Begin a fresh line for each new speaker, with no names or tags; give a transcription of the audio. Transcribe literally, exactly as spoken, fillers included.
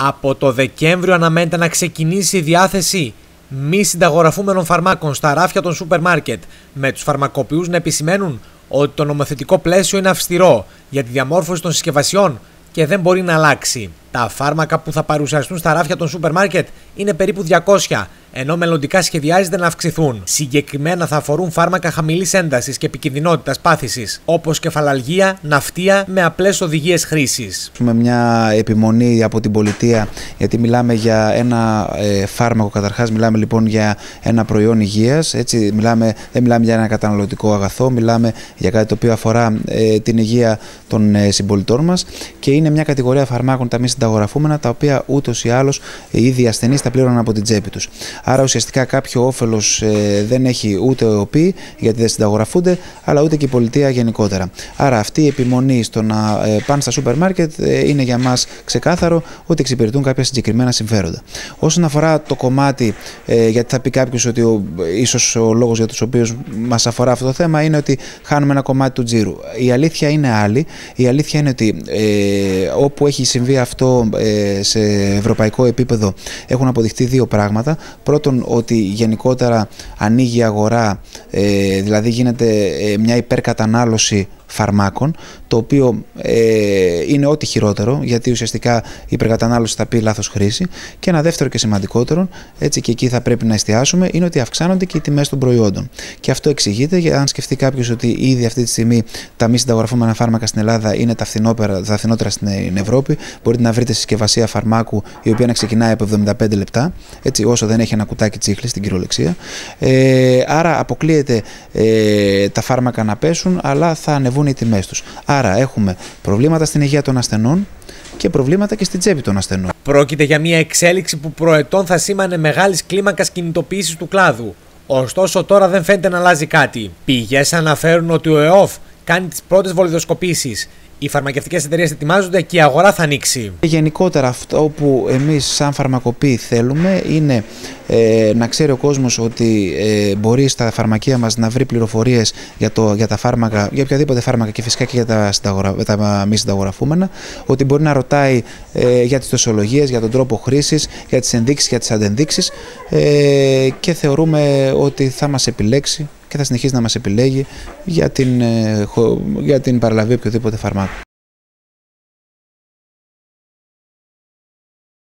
Από το Δεκέμβριο αναμένεται να ξεκινήσει η διάθεση μη συνταγογραφούμενων φαρμάκων στα ράφια των σούπερ μάρκετ, με τους φαρμακοποιούς να επισημαίνουν ότι το νομοθετικό πλαίσιο είναι αυστηρό για τη διαμόρφωση των συσκευασιών και δεν μπορεί να αλλάξει. Τα φάρμακα που θα παρουσιαστούν στα ράφια των σούπερ μάρκετ είναι περίπου διακόσια, ενώ μελλοντικά σχεδιάζεται να αυξηθούν. Συγκεκριμένα θα αφορούν φάρμακα χαμηλής έντασης και επικινδυνότητας πάθησης, όπως κεφαλαλγία, ναυτία με απλές οδηγίες χρήσης.
Έχουμε μια επιμονή από την πολιτεία, γιατί μιλάμε για ένα ε, φάρμακο καταρχάς, μιλάμε λοιπόν για ένα προϊόν υγείας, έτσι, μιλάμε, δεν μιλάμε για ένα καταναλωτικό αγαθό, μιλάμε για κάτι το οποίο αφορά ε, την υγεία των ε, συμπολιτών μας και είναι μια κατηγορία φαρμάκων, τα μη συνταγογραφούμενα, τα οποία ούτως ή άλλως οι ίδιοι ασθενείς τα πλήρωναν από την τσέπη τους. Άρα ουσιαστικά κάποιο όφελος ε, δεν έχει ούτε ο ΕΟΠΗ, γιατί δεν συνταγογραφούνται, αλλά ούτε και η πολιτεία γενικότερα. Άρα αυτή η επιμονή στο να ε, πάνε στα σούπερ μάρκετ ε, είναι για μας ξεκάθαρο ότι εξυπηρετούν κάποια συγκεκριμένα συμφέροντα. Όσον αφορά το κομμάτι, ε, γιατί θα πει κάποιος ότι ο, ίσως ο λόγος για τους οποίους μας αφορά αυτό το θέμα είναι ότι χάνουμε ένα κομμάτι του τζίρου. Η αλήθεια είναι άλλη. Η αλήθεια είναι ότι ε, όπου έχει συμβεί αυτό ε, σε ευρωπαϊκό επίπεδο έχουν αποδειχθεί δύο πράγματα. Πρώτον, ότι γενικότερα ανοίγει η αγορά, ε, δηλαδή γίνεται ε, μια υπερκατανάλωση φαρμάκων, το οποίο ε, είναι ό,τι χειρότερο, γιατί ουσιαστικά η υπερκατανάλωση θα πει λάθος χρήση. Και ένα δεύτερο και σημαντικότερο, έτσι και εκεί θα πρέπει να εστιάσουμε, είναι ότι αυξάνονται και οι τιμές των προϊόντων. Και αυτό εξηγείται, για αν σκεφτεί κάποιος ότι ήδη αυτή τη στιγμή τα μη συνταγογραφούμενα φάρμακα στην Ελλάδα είναι τα φθηνότερα, τα φθηνότερα στην Ευρώπη. Μπορείτε να βρείτε συσκευασία φαρμάκου η οποία να ξεκινάει από εβδομήντα πέντε λεπτά, έτσι, όσο δεν έχει ένα κουτάκι τσίχλη στην κυριολεξία. Ε, άρα αποκλείεται ε, τα φάρμακα να πέσουν, αλλά θα ανεβούν οι τιμές τους. Άρα έχουμε προβλήματα στην υγεία των ασθενών και προβλήματα και στην τσέπη των ασθενών.
Πρόκειται για μια εξέλιξη που προετών θα σήμανε μεγάλης κλίμακας κινητοποίησης του κλάδου. Ωστόσο τώρα δεν φαίνεται να αλλάζει κάτι. Πηγές αναφέρουν ότι ο ΕΟΦ κάνει τις πρώτες βολιδοσκοπήσεις. Οι φαρμακευτικές εταιρείες ετοιμάζονται και η αγορά θα ανοίξει.
Γενικότερα αυτό που εμείς σαν φαρμακοποιοί θέλουμε είναι ε, να ξέρει ο κόσμος ότι ε, μπορεί στα φαρμακεία μας να βρει πληροφορίες για, το, για τα φάρμακα, για οποιαδήποτε φάρμακα και φυσικά και για τα, συνταγογρα, τα μη συνταγογραφούμενα, ότι μπορεί να ρωτάει ε, για τις δοσολογίες, για τον τρόπο χρήσης, για τις ενδείξεις, για τις αντενδείξεις ε, και θεωρούμε ότι θα μας επιλέξει και θα συνεχίσει να μας επιλέγει για την, για την παραλαβή οποιοδήποτε φαρμάκου.